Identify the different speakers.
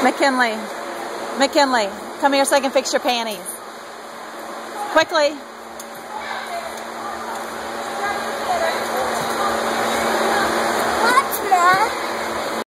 Speaker 1: McKinley, come here so I can fix your panties. Quickly.